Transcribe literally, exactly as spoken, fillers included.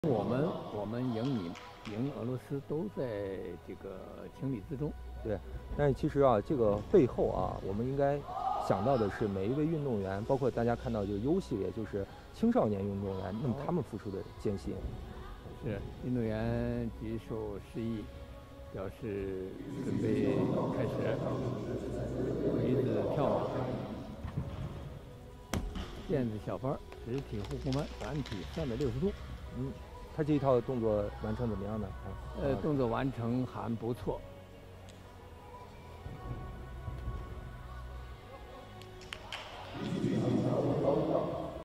我们我们赢你赢俄罗斯都在这个情理之中。 对，但是其实啊，这个背后啊，我们应该想到的是每一位运动员，包括大家看到这个 U 系列，就是青少年运动员，那么他们付出的艰辛。 是运动员举手示意，表示准备开始，女子跳马，毽子小翻，直体护护慢，转体三百六十度。 嗯，他这一套动作完成怎么样呢？啊， 呃，动作完成还不错。